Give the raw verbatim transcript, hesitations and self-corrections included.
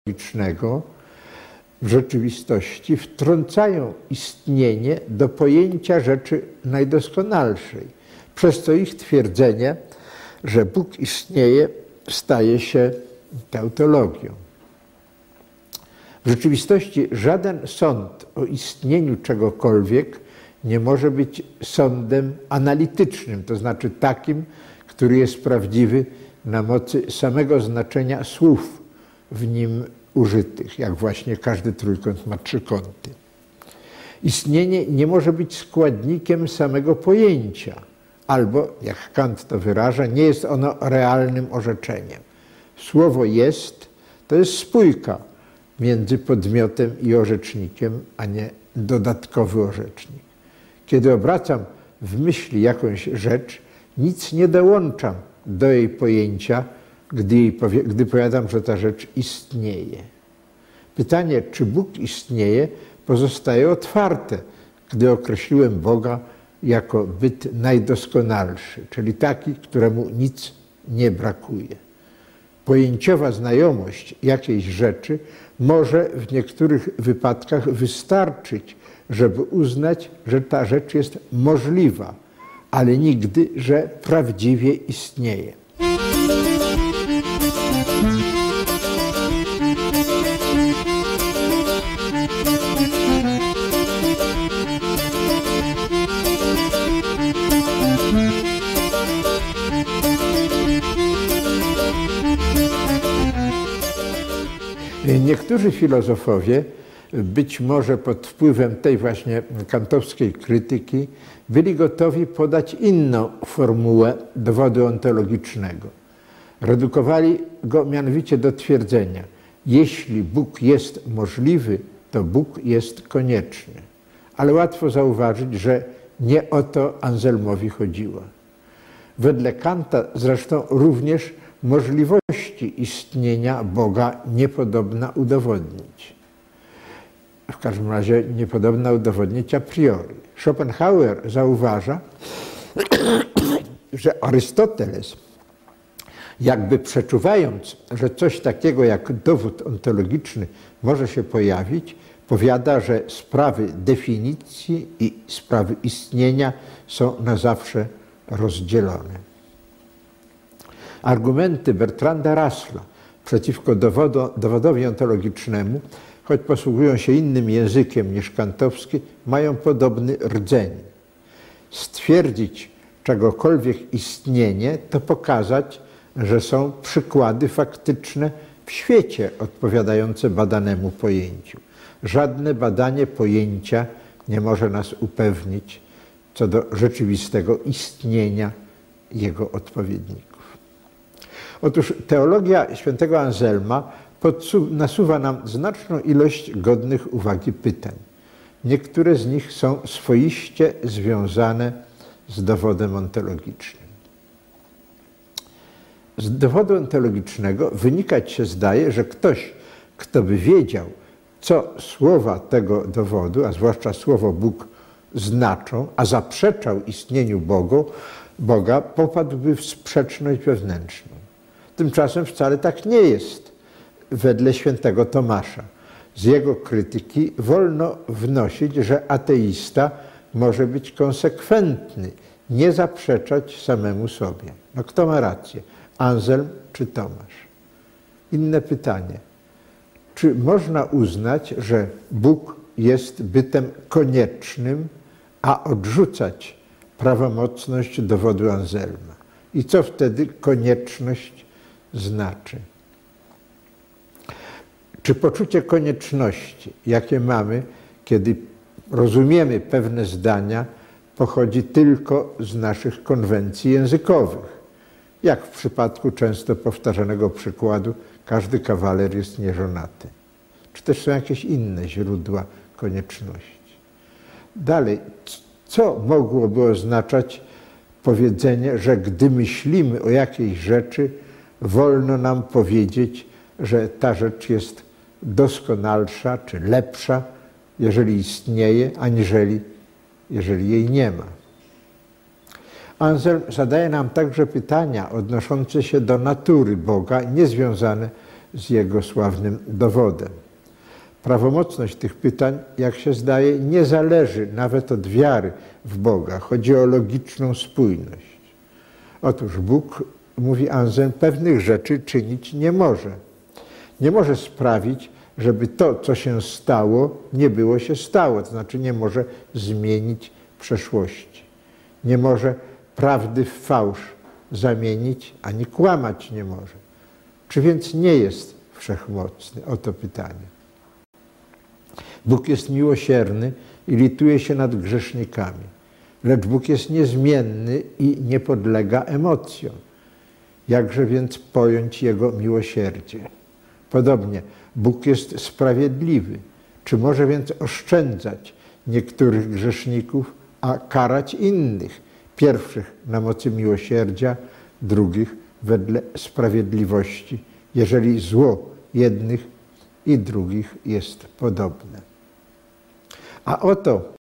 ontologicznego w rzeczywistości wtrącają istnienie do pojęcia rzeczy najdoskonalszej, przez co ich twierdzenie, że Bóg istnieje, staje się tautologią. W rzeczywistości żaden sąd o istnieniu czegokolwiek nie może być sądem analitycznym, to znaczy takim, który jest prawdziwy na mocy samego znaczenia słów w nim użytych, jak właśnie każdy trójkąt ma trzy kąty. Istnienie nie może być składnikiem samego pojęcia, albo, jak Kant to wyraża, nie jest ono realnym orzeczeniem. Słowo jest, to jest spójka między podmiotem i orzecznikiem, a nie dodatkowy orzecznik. Kiedy obracam w myśli jakąś rzecz, nic nie dołączam do jej pojęcia, gdy, jej powie, gdy powiadam, że ta rzecz istnieje. Pytanie, czy Bóg istnieje, pozostaje otwarte, gdy określiłem Boga jako byt najdoskonalszy, czyli taki, któremu nic nie brakuje. Pojęciowa znajomość jakiejś rzeczy może w niektórych wypadkach wystarczyć, żeby uznać, że ta rzecz jest możliwa, ale nigdy, że prawdziwie istnieje. Niektórzy filozofowie, być może pod wpływem tej właśnie kantowskiej krytyki, byli gotowi podać inną formułę dowodu ontologicznego. Redukowali go mianowicie do twierdzenia: jeśli Bóg jest możliwy, to Bóg jest konieczny. Ale łatwo zauważyć, że nie o to Anselmowi chodziło. Wedle Kanta zresztą również możliwości istnienia Boga niepodobna udowodnić. W każdym razie niepodobna udowodnić a priori. Schopenhauer zauważa, że Arystoteles, jakby przeczuwając, że coś takiego jak dowód ontologiczny może się pojawić, powiada, że sprawy definicji i sprawy istnienia są na zawsze rozdzielone. Argumenty Bertranda Russella przeciwko dowodu, dowodowi ontologicznemu, choć posługują się innym językiem niż kantowski, mają podobny rdzeń. Stwierdzić czegokolwiek istnienie to pokazać, że są przykłady faktyczne w świecie odpowiadające badanemu pojęciu. Żadne badanie pojęcia nie może nas upewnić co do rzeczywistego istnienia jego odpowiedników. Otóż teologia świętego Anselma nasuwa nam znaczną ilość godnych uwagi pytań. Niektóre z nich są swoiście związane z dowodem ontologicznym. Z dowodu ontologicznego wynikać się zdaje, że ktoś, kto by wiedział, co słowa tego dowodu, a zwłaszcza słowo Bóg, znaczą, a zaprzeczał istnieniu Bogu, Boga, popadłby w sprzeczność wewnętrzną. Tymczasem wcale tak nie jest wedle świętego Tomasza. Z jego krytyki wolno wnosić, że ateista może być konsekwentny, nie zaprzeczać samemu sobie. No kto ma rację? Anselm czy Tomasz? Inne pytanie. Czy można uznać, że Bóg jest bytem koniecznym, a odrzucać prawomocność dowodu Anselma? I co wtedy konieczność znaczy? Czy poczucie konieczności, jakie mamy, kiedy rozumiemy pewne zdania, pochodzi tylko z naszych konwencji językowych? Jak w przypadku często powtarzanego przykładu, każdy kawaler jest nieżonaty. Czy też są jakieś inne źródła konieczności? Dalej, co mogłoby oznaczać powiedzenie, że gdy myślimy o jakiejś rzeczy, wolno nam powiedzieć, że ta rzecz jest doskonalsza czy lepsza, jeżeli istnieje, aniżeli jeżeli jej nie ma. Anselm zadaje nam także pytania odnoszące się do natury Boga, niezwiązane z jego sławnym dowodem. Prawomocność tych pytań, jak się zdaje, nie zależy nawet od wiary w Boga. Chodzi o logiczną spójność. Otóż Bóg, mówi Anselm, pewnych rzeczy czynić nie może. Nie może sprawić, żeby to, co się stało, nie było się stało. To znaczy nie może zmienić przeszłości. Nie może prawdy w fałsz zamienić, ani kłamać nie może. Czy więc nie jest wszechmocny? Oto pytanie. Bóg jest miłosierny i lituje się nad grzesznikami. Lecz Bóg jest niezmienny i nie podlega emocjom. Jakże więc pojąć Jego miłosierdzie? Podobnie, Bóg jest sprawiedliwy. Czy może więc oszczędzać niektórych grzeszników, a karać innych? Pierwszych na mocy miłosierdzia, drugich wedle sprawiedliwości, jeżeli zło jednych i drugich jest podobne. A oto